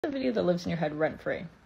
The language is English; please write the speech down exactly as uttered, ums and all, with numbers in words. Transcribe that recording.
The video that lives in your head rent free.